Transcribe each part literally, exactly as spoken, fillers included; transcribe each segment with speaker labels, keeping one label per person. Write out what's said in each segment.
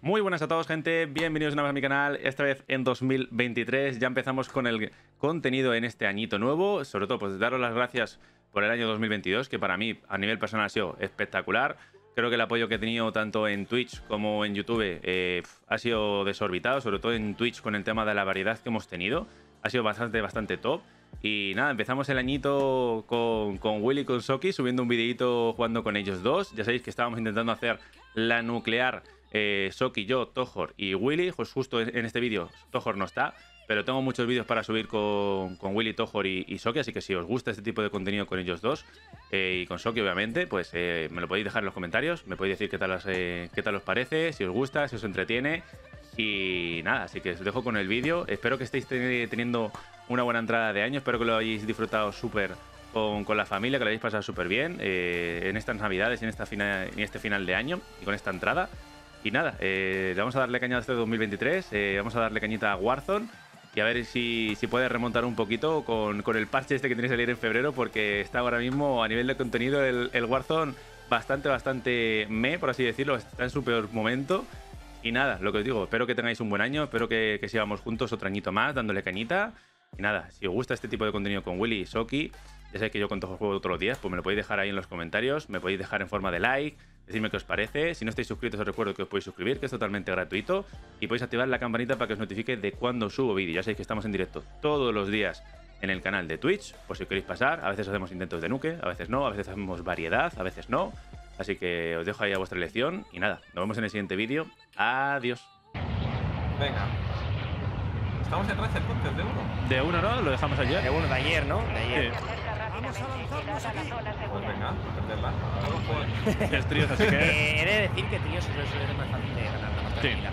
Speaker 1: Muy buenas a todos, gente, bienvenidos una vez a mi canal, esta vez en dos mil veintitrés, ya empezamos con el contenido en este añito nuevo, sobre todo pues daros las gracias por el año dos mil veintidós, que para mí a nivel personal ha sido espectacular. Creo que el apoyo que he tenido tanto en Twitch como en YouTube eh, ha sido desorbitado, sobre todo en Twitch con el tema de la variedad que hemos tenido, ha sido bastante, bastante top. Y nada, empezamos el añito con, con Willy y con Soki, subiendo un videito jugando con ellos dos. Ya sabéis que estábamos intentando hacer la nuclear, eh, Soki, yo, Tojor y Willy. Pues justo en este vídeo Tojor no está, pero tengo muchos vídeos para subir con, con Willy, Tojor y, y Soki. Así que si os gusta este tipo de contenido con ellos dos, eh, y con Soki obviamente, pues eh, me lo podéis dejar en los comentarios. Me podéis decir qué tal, os, eh, qué tal os parece, si os gusta, si os entretiene. Y nada, así que os dejo con el vídeo. Espero que estéis teniendo una buena entrada de año. Espero que lo hayáis disfrutado súper con, con la familia, que lo hayáis pasado súper bien eh, en estas navidades y en, esta final, en este final de año y con esta entrada. Y nada, eh, vamos a darle caña a este dos mil veintitrés. Eh, vamos a darle cañita a Warzone y a ver si, si puede remontar un poquito con, con el parche este que tiene que salir en febrero, porque está ahora mismo a nivel de contenido el, el Warzone bastante, bastante me, por así decirlo. Está en su peor momento. Y nada, lo que os digo, espero que tengáis un buen año, espero que, que sigamos juntos otro añito más, dándole cañita. Y nada, si os gusta este tipo de contenido con Willy y Soki, ya sabéis que yo con todo el juego todos los días, pues me lo podéis dejar ahí en los comentarios, me podéis dejar en forma de like, decirme qué os parece. Si no estáis suscritos, os recuerdo que os podéis suscribir, que es totalmente gratuito, y podéis activar la campanita para que os notifique de cuando subo vídeo. Ya sabéis que estamos en directo todos los días en el canal de Twitch, por si queréis pasar. A veces hacemos intentos de nuke, a veces no, a veces hacemos variedad, a veces no. Así que os dejo ahí a vuestra elección y nada, nos vemos en el siguiente vídeo. Adiós.
Speaker 2: Venga. Estamos en racha entonces, de uno.
Speaker 1: De uno, ¿no? Lo dejamos ayer.
Speaker 3: De uno, de ayer, ¿no? De ayer.
Speaker 1: Sí.
Speaker 4: Vamos a lanzarnos aquí.
Speaker 2: Pues venga, a perderla.
Speaker 1: Es tríos, así que...
Speaker 3: Eh, he de decir que tríos suele ser más fácil de ganar, más
Speaker 1: Sí.
Speaker 3: tranquila.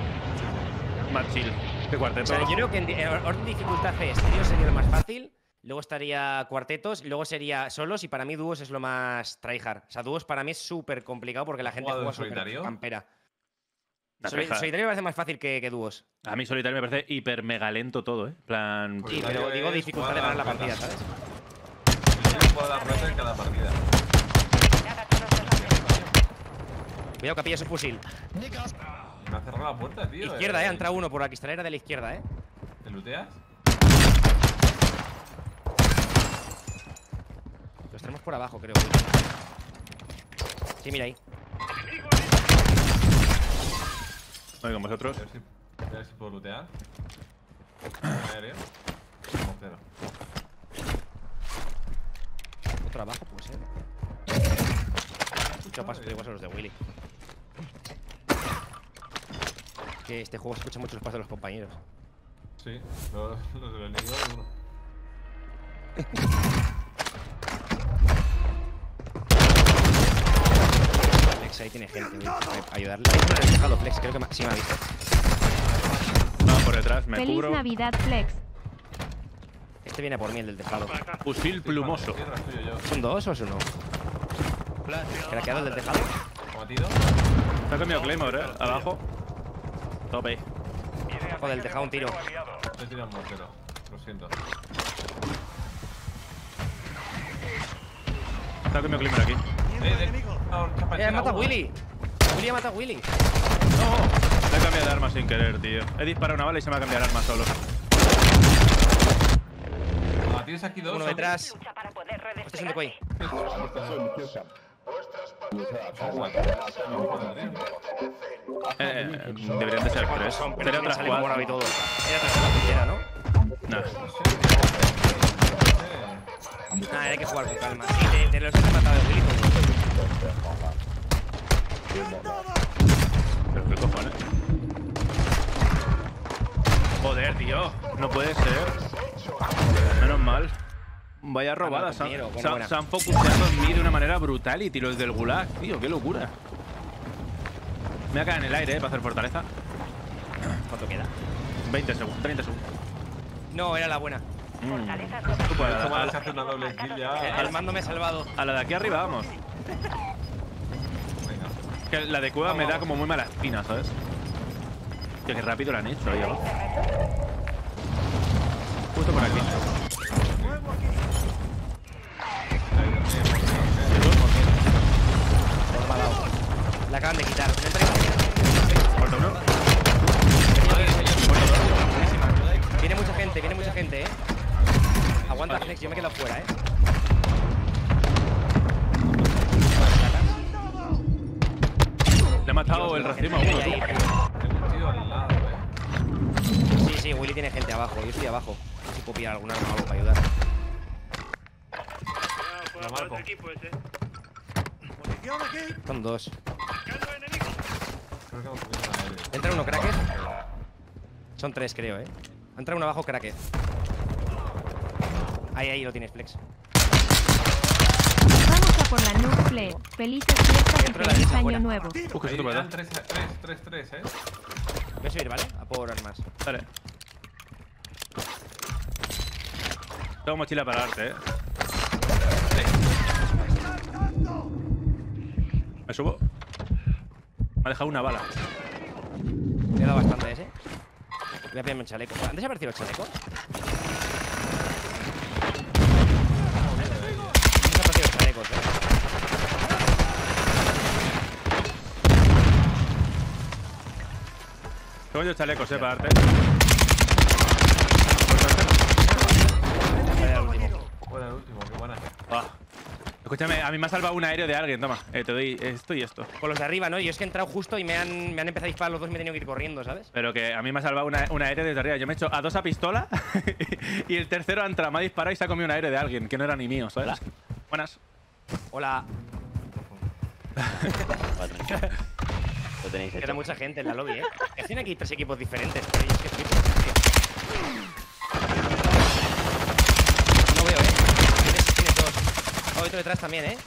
Speaker 1: Más chill. ¿Qué
Speaker 3: O
Speaker 1: cuarteto?
Speaker 3: sea, yo creo que en, en orden de dificultad es tríos sería lo más fácil, luego estaría cuartetos, y luego sería solos, y para mí dúos es lo más tryhard. O sea, dúos para mí es súper complicado porque la gente
Speaker 2: ¿Jugado
Speaker 3: juega
Speaker 2: en
Speaker 3: súper
Speaker 2: solitario?
Speaker 3: campera.
Speaker 1: La
Speaker 3: Soli-
Speaker 1: tryhard.
Speaker 3: solitario me parece más fácil que, que dúos.
Speaker 1: A mí solitario me parece hiper mega lento todo, ¿eh? plan...
Speaker 2: Pues
Speaker 3: Sí, pero
Speaker 2: solitario
Speaker 3: digo
Speaker 2: es
Speaker 3: dificultad
Speaker 2: jugar
Speaker 3: de
Speaker 2: a
Speaker 3: ganar la
Speaker 2: las
Speaker 3: partida,
Speaker 2: ruedas.
Speaker 3: ¿sabes?
Speaker 2: Yo puedo dar reta en cada partida.
Speaker 3: Cuidado que pilla su fusil.
Speaker 2: Me ha cerrado la puerta, tío.
Speaker 3: Izquierda, eh, ha entrado uno por la cristalera de la izquierda, eh.
Speaker 2: ¿Te looteas?
Speaker 3: Los tenemos por abajo, creo. Sí, mira ahí.
Speaker 1: Voy con vosotros.
Speaker 2: A ver si, a ver si puedo lootear. Aéreo. Como cero.
Speaker 3: Otro abajo, puede ser. Escucho pasos, pero igual son los de Willy. Que este juego se escucha mucho los pasos de los compañeros.
Speaker 2: Sí, los, los del enemigo de uno.
Speaker 3: Flex ahí tiene gente, voy a ayudarle. Hay uno en el tejado, Flex, creo que ma- sí me ha visto.
Speaker 1: No, por detrás, me
Speaker 5: Feliz
Speaker 1: cubro.
Speaker 5: Navidad, Flex.
Speaker 3: Este viene por mí, el del tejado.
Speaker 1: Fusil plumoso.
Speaker 2: Tierra, es tuyo yo.
Speaker 3: ¿Son dos o es uno? Craqueado el del tejado.
Speaker 2: Batido.
Speaker 1: Está cambiado Claymore, ¿eh? Abajo. Tope.
Speaker 3: Joder, el tejado un tiro.
Speaker 2: Te tiro un mortero. Lo siento.
Speaker 1: Está cambiado Claymore aquí.
Speaker 2: Eh, de... Ah, un chapa
Speaker 3: ¡Eh,
Speaker 2: en
Speaker 3: mata a
Speaker 2: uno.
Speaker 3: Willy! Willy ha matado a Willy.
Speaker 1: No, le he cambiado de arma sin querer, tío. He disparado una bala y se me ha cambiado el arma solo.
Speaker 2: Ah, tienes aquí dos.
Speaker 3: Uno
Speaker 2: ¿o?
Speaker 3: detrás. Este es un decoy.
Speaker 1: Eh, eh, deberían de ser tres.
Speaker 3: Son,
Speaker 1: Sería
Speaker 3: pero
Speaker 1: otra
Speaker 3: sale morado y
Speaker 1: squad.
Speaker 3: todo. Era otra la primera, ¿no?
Speaker 1: Nah.
Speaker 3: Ah, hay que jugar con calma. Sí, de, de los que he matado de Willy, con
Speaker 1: Pero qué cojones. Joder, tío. No puede ser. Menos mal. Vaya robada. Se han,
Speaker 3: compañero, buena,
Speaker 1: se han-
Speaker 3: buena.
Speaker 1: se han focusado en mí de una manera brutal y tiros del gulag, tío. Qué locura. Me voy a caer en el aire, eh, para hacer fortaleza.
Speaker 3: ¿Cuánto queda?
Speaker 1: veinte segundos, treinta segundos.
Speaker 3: No, era la buena.
Speaker 1: Mm. Tú puedes, a,
Speaker 2: Toma,
Speaker 1: la,
Speaker 2: se hace una doble kill ya.
Speaker 3: El mando me ha salvado.
Speaker 1: a la de aquí arriba, vamos.
Speaker 2: Venga.
Speaker 1: Que la de cueva me da como muy mala espina, ¿sabes? Que qué rápido la han hecho ahí abajo. Justo por aquí.
Speaker 3: La acaban de quitar.
Speaker 1: Muerto uno.
Speaker 3: fuera, eh.
Speaker 1: Le he matado el racimo a uno.
Speaker 3: Ahí,
Speaker 1: tú.
Speaker 3: ahí.
Speaker 2: Tengo un tío al lado, eh.
Speaker 3: Sí, sí, Willy tiene gente abajo. Yo estoy abajo. A ver si puedo pillar algún arma o algo para ayudar.
Speaker 2: La marco.
Speaker 4: Munición aquí.
Speaker 3: Son dos.
Speaker 4: Marcando enemigo.
Speaker 2: Creo que hemos subido una aérea.
Speaker 3: ¿Entra uno cracker? Son tres, creo, eh. Entra uno abajo cracker. Ahí, ahí lo tienes, Flex.
Speaker 5: Vamos a por la Nucle. Felices fiestas y
Speaker 3: Dentro de la
Speaker 5: feliz
Speaker 3: derecha,
Speaker 5: año
Speaker 3: fuera.
Speaker 5: nuevo.
Speaker 1: Uh, que
Speaker 2: Ahí
Speaker 1: se te
Speaker 2: eran
Speaker 1: puede
Speaker 2: tres, tres, tres, tres, eh.
Speaker 3: Voy a subir, ¿vale? A por armas.
Speaker 1: Dale. Tengo mochila para darte, eh. Me subo. Me ha dejado una bala.
Speaker 3: Le he dado bastante a ese. Voy a pillarme un chaleco. ¿Antes ha aparecido el chaleco? Antes ha aparecido el chaleco, eh.
Speaker 1: Tengo yo chalecos, eh, para darte.
Speaker 3: Voy a dar el último.
Speaker 2: Bueno, el último, qué buena.
Speaker 1: Ah. Escúchame, a mí me ha salvado un aéreo de alguien, toma. Eh, te doy esto y esto.
Speaker 3: Con los de arriba, ¿no? Yo es que he entrado justo y me han, me han empezado a disparar los dos y me he tenido que ir corriendo, ¿sabes?
Speaker 1: Pero que a mí me ha salvado una, un aéreo desde arriba. Yo me he hecho a dos a pistola y el tercero ha entrado, me ha disparado y se ha comido un aéreo de alguien, que no era ni mío, ¿sabes? Buenas.
Speaker 3: Hola.
Speaker 6: Lo tenéis
Speaker 3: Queda
Speaker 6: hecho.
Speaker 3: mucha gente en la lobby, ¿eh? Que tiene aquí tres equipos diferentes, pero yo es que flipo, tío. No veo, ¿eh? Tienes, tienes dos. Oh, otro detrás también, ¿eh?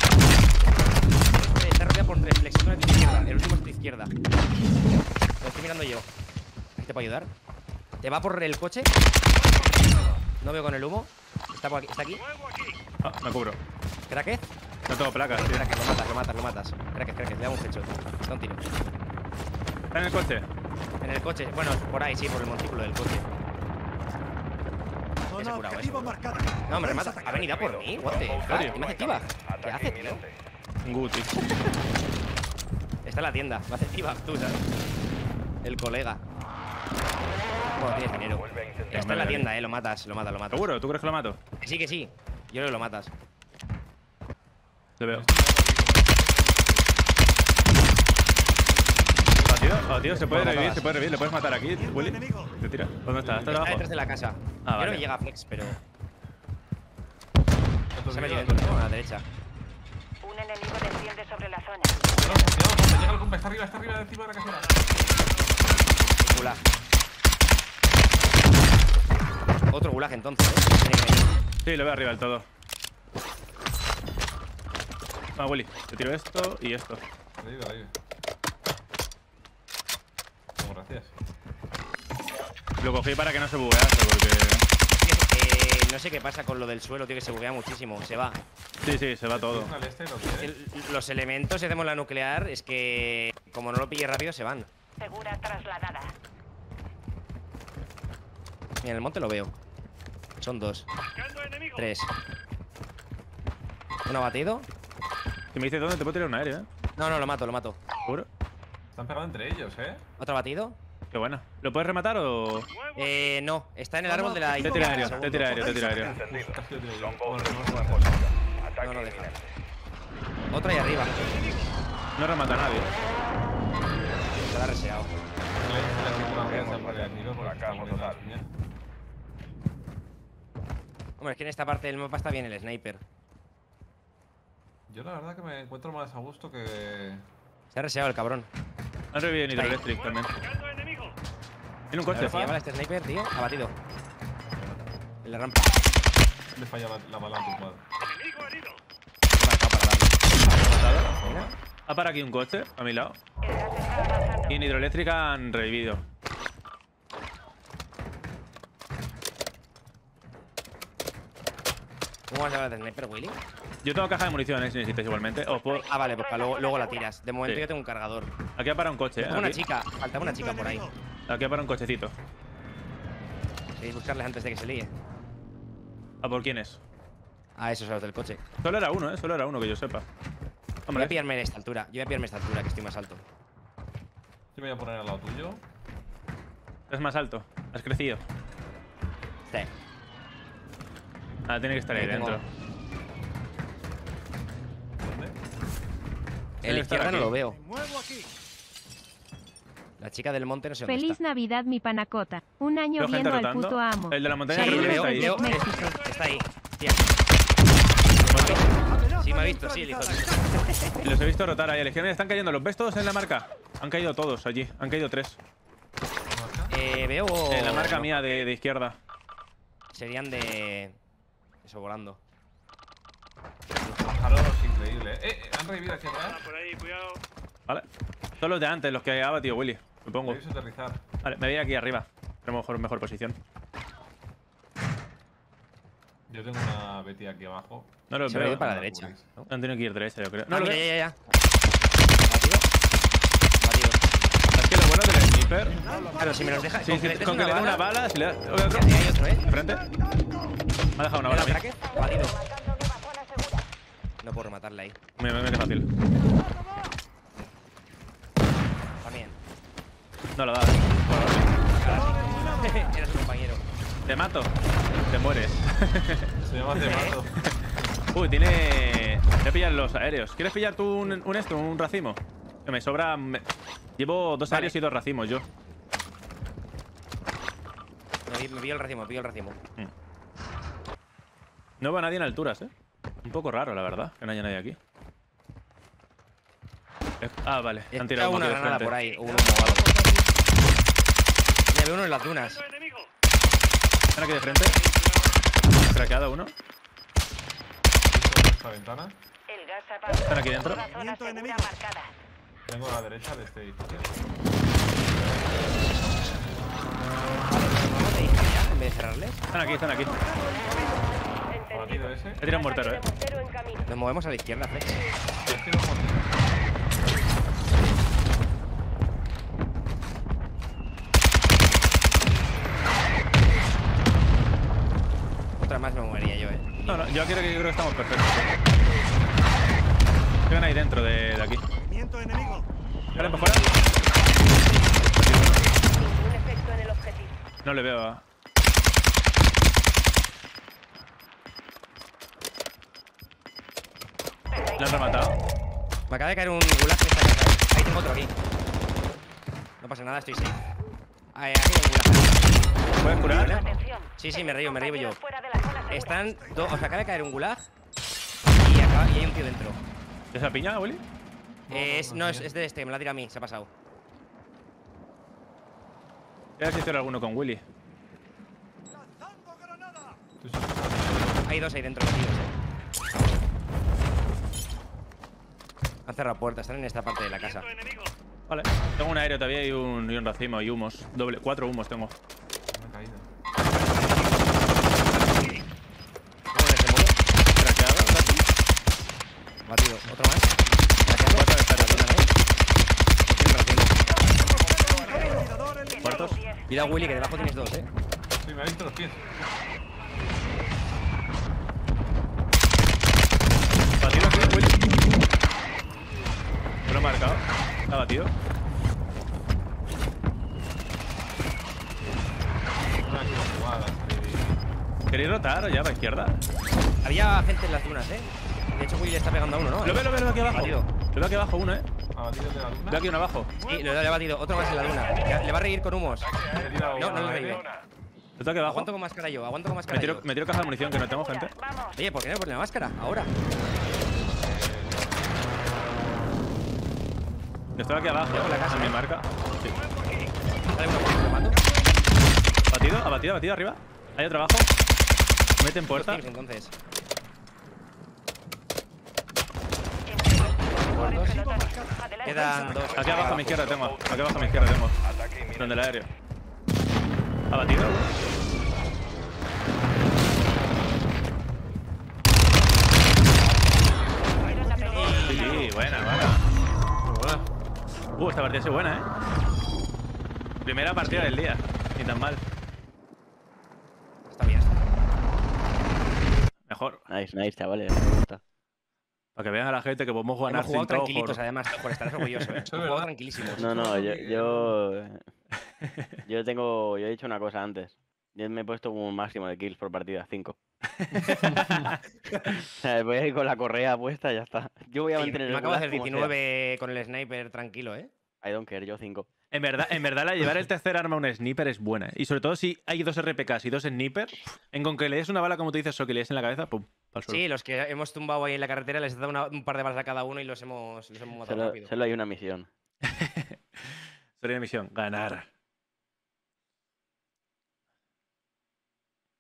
Speaker 3: Eh, Está rodeado por tres. Flex, uno a tu izquierda. El último es a tu izquierda. Lo estoy mirando yo. ¿Te puedo ayudar? ¿Te va por el coche? No veo con el humo. ¿Está, por aquí? ¿Está aquí?
Speaker 1: Ah, me cubro.
Speaker 3: ¿Cracked?
Speaker 1: No tengo placas, tío.
Speaker 3: Cracked, lo matas, lo matas, lo matas. Cracked, cracked, le damos un headshot. Está un tiro.
Speaker 1: ¿Está en el coche?
Speaker 3: En el coche. Bueno, por ahí, sí, por el montículo del coche.
Speaker 4: Zona
Speaker 3: curado,
Speaker 4: objetivo
Speaker 3: ese.
Speaker 4: marcada.
Speaker 3: No, me remata. ¿Ha venido a por mí? What the fuck? ¿Qué me hace tiba? ¿Qué hace, tío?
Speaker 1: Un Guti.
Speaker 3: Está en la tienda. Me hace tiba tú, ¿sabes? El colega. Bueno, tienes dinero. Está en la tienda, eh. Lo matas, lo matas, lo matas.
Speaker 1: ¿Seguro? ¿Tú crees que lo mato?
Speaker 3: Que sí, que sí. Yo creo que lo matas.
Speaker 1: Te veo. Ah, tío, ah, tío, se puede
Speaker 3: Bueno,
Speaker 1: revivir,
Speaker 3: matabas.
Speaker 1: se puede revivir. ¿Le puedes matar aquí, Willy?
Speaker 4: enemigo.
Speaker 1: Te tira. ¿Dónde está? ¿Está
Speaker 3: Está
Speaker 1: debajo?
Speaker 3: detrás de la casa.
Speaker 1: Ah,
Speaker 3: Yo creo
Speaker 1: vale.
Speaker 3: que llega a Flex, pero.
Speaker 2: Otro
Speaker 3: Se ha
Speaker 2: tío,
Speaker 3: metido
Speaker 2: otro
Speaker 3: dentro,
Speaker 2: tío.
Speaker 3: a la derecha.
Speaker 7: Un enemigo desciende sobre la zona.
Speaker 2: Cuidado, cuidado, cuando llega el compa, está arriba, está arriba, encima de la casera.
Speaker 3: Gulag. Otro gulag entonces, ¿eh? Tiene que venir.
Speaker 1: Sí, lo veo arriba del todo. Ah, Willy, te tiro esto y esto.
Speaker 2: Ahí, ahí. Como gracias.
Speaker 1: Lo cogí para que no se buguease, porque...
Speaker 3: Eh, no sé qué pasa con lo del suelo, tío, que se buguea muchísimo. Se va.
Speaker 1: Sí, sí, se va todo.
Speaker 2: Al este lo quiere.
Speaker 3: El- los elementos, si hacemos la nuclear, es que como no lo pille rápido, se van.
Speaker 7: Segura trasladada.
Speaker 3: Mira, en el monte lo veo. Son dos.
Speaker 4: Marcando enemigo.
Speaker 3: Tres. Uno abatido.
Speaker 1: Si me dices dónde, te puedo tirar un aéreo, ¿eh?
Speaker 3: No, no, lo mato, lo mato.
Speaker 1: ¿Seguro?
Speaker 2: Están pegando entre ellos, eh.
Speaker 3: ¿Otro abatido?
Speaker 1: Qué bueno. ¿Lo puedes rematar o...?
Speaker 3: Eh, no. Está en el árbol de la...
Speaker 1: Te tira aéreo, te tira aéreo, te tira aéreo.
Speaker 2: Casi lo tiro yo. Bueno, no, no,
Speaker 3: No, no deja. Otro ahí arriba.
Speaker 1: No remata a nadie.
Speaker 3: Se la ha reseado. Hombre, es que en esta parte del mapa está bien el sniper.
Speaker 2: Yo la verdad que me encuentro más a gusto que...
Speaker 3: Se ha reseado el cabrón.
Speaker 1: Han revivido Nitro
Speaker 3: Ahí.
Speaker 1: Electric también.
Speaker 4: Marcando enemigo.
Speaker 1: Tiene un
Speaker 3: A
Speaker 1: coche.
Speaker 3: ver, falla bala este sniper, tío. Abatido. En la rampa.
Speaker 2: Le falla la, la bala a tu padre.
Speaker 4: Enemigo herido.
Speaker 3: Me ha marcado para darle. Mira.
Speaker 1: Ha parado aquí un coche, a mi lado.
Speaker 7: El gas está avanzando.
Speaker 1: Y en Hidroeléctrica han revivido.
Speaker 3: ¿Cómo vas a hablar de sniper, Willy?
Speaker 1: Yo tengo caja de munición, ¿eh? Si necesitas igualmente. Os puedo-
Speaker 3: Ah, vale, pues para luego, luego la tiras. De momento
Speaker 1: Sí.
Speaker 3: yo tengo un cargador.
Speaker 1: Aquí ha parado un coche, ¿eh?
Speaker 3: Tengo una
Speaker 1: Aquí,
Speaker 3: chica. Faltaba una chica por ahí.
Speaker 1: aquí ha parado un cochecito.
Speaker 3: Queréis buscarles antes de que se líe.
Speaker 1: ¿A por quién es?
Speaker 3: Ah, esos son los del coche.
Speaker 1: Solo era uno, ¿eh? Solo era uno que yo sepa.
Speaker 3: Voy
Speaker 1: Hombre,
Speaker 3: a pillarme en esta altura. Yo voy a pillarme esta altura, que estoy más alto.
Speaker 2: Yo me voy a poner al lado tuyo.
Speaker 1: es más alto. Has crecido.
Speaker 3: Sí.
Speaker 1: Ah, tiene que estar ahí
Speaker 3: Ahí tengo.
Speaker 1: dentro.
Speaker 2: ¿Dónde?
Speaker 3: En
Speaker 1: Debe
Speaker 3: la
Speaker 1: estar
Speaker 3: izquierda no
Speaker 1: aquí.
Speaker 3: lo veo.
Speaker 4: Me muevo aquí.
Speaker 3: La chica del monte no sé dónde
Speaker 5: Feliz
Speaker 3: está.
Speaker 5: Navidad, mi panacota. Un año
Speaker 1: ¿Veo gente
Speaker 5: viendo al
Speaker 1: rotando?
Speaker 5: puto amo.
Speaker 1: El de la montaña
Speaker 3: Sí,
Speaker 1: creo
Speaker 3: le
Speaker 1: que
Speaker 3: veo,
Speaker 1: está ahí.
Speaker 3: veo.
Speaker 5: México.
Speaker 3: Está ahí. Tía. Sí, me ha visto, sí, el hijo de-
Speaker 1: Y los he visto rotar ahí. Legiones están cayendo. ¿Los ves todos en la marca? Han caído todos allí. Han caído tres.
Speaker 3: Eh, veo.
Speaker 1: En la marca
Speaker 3: no,
Speaker 1: mía de, de izquierda.
Speaker 3: Serían de. Eso volando.
Speaker 2: Los pájaros, increíble. Eh, eh, han revivido aquí
Speaker 4: Ah,
Speaker 2: atrás.
Speaker 4: por ahí, cuidado.
Speaker 1: Vale. Son los de antes, los que ha batido Willy. Me pongo.
Speaker 2: Debéis aterrizar.
Speaker 1: Vale, me voy aquí arriba. Tenemos mejor, mejor posición.
Speaker 2: Yo tengo una Betty aquí abajo.
Speaker 1: No los
Speaker 3: Se va a
Speaker 1: veo.
Speaker 3: ir para la
Speaker 2: no la
Speaker 3: derecha.
Speaker 2: cubrís.
Speaker 3: ¿no?
Speaker 1: Han tenido que ir derecha, yo creo.
Speaker 3: Ah,
Speaker 1: No lo
Speaker 3: mira,
Speaker 1: veo.
Speaker 3: ya, ya, ya. Batido. Batido.
Speaker 1: Es que lo bueno del sniper.
Speaker 3: Claro, si me los deja.
Speaker 1: Sí,
Speaker 3: con que
Speaker 1: sí,
Speaker 3: les des
Speaker 1: con que le dé una
Speaker 3: bala.
Speaker 1: bala, si le da. Oye, otro.
Speaker 3: Ahí hay otro, eh.
Speaker 1: De frente. Me ha dejado una
Speaker 3: Mira,
Speaker 1: bala a mí.
Speaker 3: traque. Batido. No puedo rematarle ahí.
Speaker 1: Me, me mete fácil.
Speaker 3: También.
Speaker 1: No lo da. eh.
Speaker 3: Era su compañero.
Speaker 1: Te mato. Te mueres.
Speaker 2: Se llama Te mato.
Speaker 1: Uy, tiene. Voy a pillar los aéreos. ¿Quieres pillar tú un, un esto, un racimo? Que me sobra. me- Llevo dos
Speaker 3: Vale.
Speaker 1: aéreos y dos racimos yo.
Speaker 3: Me, vi- me pillo el racimo, me pillo el racimo.
Speaker 1: No veo a nadie en alturas, eh. Un poco raro, la verdad, que no haya nadie aquí. Eh, Ah, vale. Han
Speaker 3: Está
Speaker 1: tirado un
Speaker 3: una
Speaker 1: poquito de
Speaker 3: granada
Speaker 1: frente.
Speaker 3: por ahí. o un humo o algo. Ya veo uno en las dunas.
Speaker 4: Tengo enemigo.
Speaker 1: Están aquí de frente. Craqueado uno.
Speaker 2: Visto esta ventana.
Speaker 7: El gas ha pasado
Speaker 1: Están aquí dentro.
Speaker 7: una zona
Speaker 4: Viento
Speaker 7: segura
Speaker 4: enemigo.
Speaker 7: marcada.
Speaker 2: Tengo a la derecha de este edificio.
Speaker 3: ¿Cómo te dije ya? En vez de cerrarles.
Speaker 1: Están aquí, están aquí.
Speaker 2: Abatido ese.
Speaker 1: He tirado un mortero, eh.
Speaker 7: Mortero en camino.
Speaker 3: Nos movemos a la izquierda, Flex.
Speaker 2: Yo quiero un mortero.
Speaker 3: Otra más me movería yo, eh.
Speaker 1: No, no, yo quiero que yo creo que estamos perfectos. Llegan ahí dentro de, de aquí.
Speaker 4: Movimiento enemigo.
Speaker 1: ¿Salen para fuera?
Speaker 7: Ningún efecto en el objetivo.
Speaker 1: No le veo a. Le han rematado.
Speaker 3: Me acaba de caer un gulag en esta casa, eh. Ahí tengo otro aquí. No pasa nada, estoy safe. Ahí, aquí hay un gulag.
Speaker 1: ¿Puedes curar?
Speaker 7: Atención.
Speaker 3: Sí, sí, me río, me río yo.
Speaker 7: Compañeros fuera de la zona segura.
Speaker 3: Están dos. O sea, acaba de caer un gulag. Y, acaba, y hay un tío dentro.
Speaker 1: ¿Esa piña, Willy?
Speaker 3: Es, no, es, es de este, me la tira a mí, se ha pasado.
Speaker 1: Voy a ver si hicieron alguno con Willy.
Speaker 4: ¡Lanzando granada!
Speaker 2: Tú sí.
Speaker 3: Hay dos ahí dentro metidos, eh. Han cerrado puertas, están en esta parte de la casa.
Speaker 4: Viento enemigo.
Speaker 1: Vale. Tengo un aéreo todavía y un, y un racimo y humos. Doble. Cuatro humos tengo.
Speaker 2: Me he caído.
Speaker 3: ¿Cómo en ese muro?
Speaker 1: Craqueado, casi.
Speaker 3: Batido. Otro más. Craqueado.
Speaker 1: Cuatro de estar aquí.
Speaker 3: Y un racimo.
Speaker 4: Francotirador eliminado.
Speaker 1: Muertos.
Speaker 3: Cuidado, Willy, que debajo tienes dos, eh.
Speaker 2: Sí, me ha visto los pies.
Speaker 1: Batido aquí, Willy. Me lo he marcado. Está batido.
Speaker 2: Una aquí jugada, salí.
Speaker 1: ¿Queréis rotar ya para izquierda?
Speaker 3: Había gente en las dunas, eh. De hecho, Willy le está pegando a uno, ¿no?
Speaker 1: Lo veo, lo veo, lo veo aquí abajo.
Speaker 3: Batido.
Speaker 1: Lo veo aquí abajo uno, eh.
Speaker 2: Abatido de la luna.
Speaker 1: Veo aquí uno abajo.
Speaker 3: Sí, lo le ha batido. Otro más en la duna. Le va a reír con humos.
Speaker 2: He tirado
Speaker 3: No, no le
Speaker 2: una
Speaker 3: reí.
Speaker 2: aérea.
Speaker 1: Lo tengo aquí abajo.
Speaker 3: Aguanto con máscara yo, aguanto con máscara
Speaker 1: Me tiro,
Speaker 3: yo.
Speaker 1: me tiro caja de munición que no tengo, gente.
Speaker 7: Vamos.
Speaker 3: Oye, ¿por qué no me pones la máscara? Ahora.
Speaker 1: Yo estoy aquí abajo,
Speaker 3: Llevo la casa,
Speaker 1: en mi
Speaker 3: ¿eh?
Speaker 1: marca. Sí.
Speaker 3: Dale uno por ahí, lo mato.
Speaker 1: Batido, abatido, abatido arriba. Hay otro abajo. Meten
Speaker 3: Dos
Speaker 1: puerta.
Speaker 3: tiros, entonces.
Speaker 7: Corredores pelotones. Adelante.
Speaker 3: Quedan dos.
Speaker 1: Aquí abajo a mi izquierda tengo. Aquí abajo a mi izquierda tengo. Donde el aéreo. Abatido.
Speaker 7: Fueron la pelea.
Speaker 1: Sí, sí, buena, buena.
Speaker 2: Muy buena.
Speaker 1: Uh, esta partida ha sido buena, eh. Primera partida del día. Ni tan mal.
Speaker 3: Está bien.
Speaker 1: Mejor.
Speaker 6: Nice, nice, chavales. Me gusta.
Speaker 1: Para que vean a la gente que podemos jugar
Speaker 3: Hemos jugado
Speaker 1: sin todo,
Speaker 3: tranquilitos,
Speaker 1: por-
Speaker 3: además, por estar orgulloso. ¿eh? Hemos jugado tranquilísimos.
Speaker 6: No, no, yo, yo. Yo tengo. Yo he dicho una cosa antes. Yo me he puesto un máximo de kills por partida, cinco. O sea, voy a ir con la correa puesta y ya está. Yo voy a
Speaker 3: Sí,
Speaker 6: mantener
Speaker 3: me
Speaker 6: el
Speaker 3: acabo de hacer
Speaker 6: gulag como sea.
Speaker 3: diecinueve con el sniper tranquilo, ¿eh?
Speaker 6: I don't care, yo cinco.
Speaker 1: En verdad, en verdad, la llevar el tercer arma a un sniper es buena. Y sobre todo si hay dos R P Ks y dos snipers, en con que le des una bala, como tú dices, o que le des en la cabeza, pum, pa'l suelo.
Speaker 3: Sí, los que hemos tumbado ahí en la carretera les he dado una- un par de balas a cada uno y los hemos, los hemos matado
Speaker 6: Solo,
Speaker 3: rápido.
Speaker 6: solo hay una misión.
Speaker 1: Sería misión, ganar.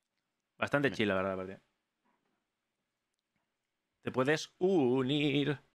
Speaker 1: Bastante chill, la verdad, la partida. Te puedes unir.